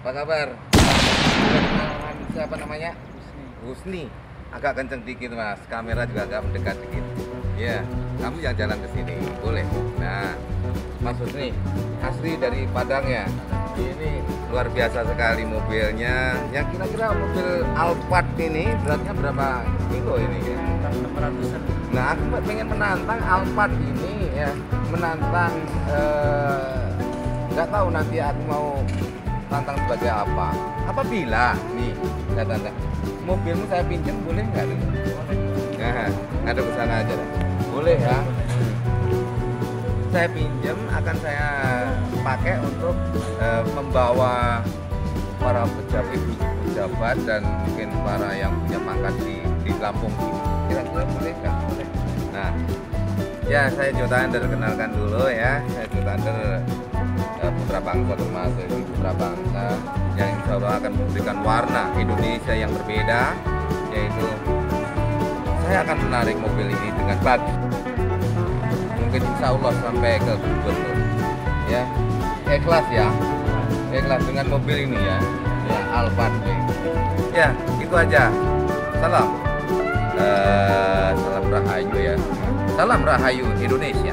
Apa kabar? Dengan siapa namanya? Husni. Agak kenceng dikit mas, kamera juga agak mendekat dikit. Ya, kamu yang jalan ke sini, boleh. Nah, Mas Husni, asli dari Padang ya. Ini luar biasa sekali mobilnya. Yang kira-kira mobil Alphard ini beratnya berapa kilo ini ya? 600-an. Nah, aku pengen menantang Alphard ini ya, menantang nggak tahu nanti aku mau tantang sebagai apa. Apabila nih, nggak tantang, mobilmu saya pinjam boleh nggak dulu? Nah, ada kesana aja lah. Boleh ya. Saya pinjam, akan saya pakai untuk membawa para pejabat dan mungkin para yang punya pangkat di Lampung ini. Kira-kira boleh nggak? Boleh. Nah, ya saya Joe Thunder, kenalkan dulu ya. Saya Joe Thunder, putra bangsa termasuk ini putra bangsa yang insya Allah akan memberikan warna Indonesia yang berbeda, yaitu saya akan menarik mobil ini dengan bagus. Mungkin insya Allah sampai ke gubernur ya, ikhlas ya, ikhlas dengan mobil ini ya, ya Alphard ya, itu aja. Salam Rahayu ya, salam Rahayu Indonesia.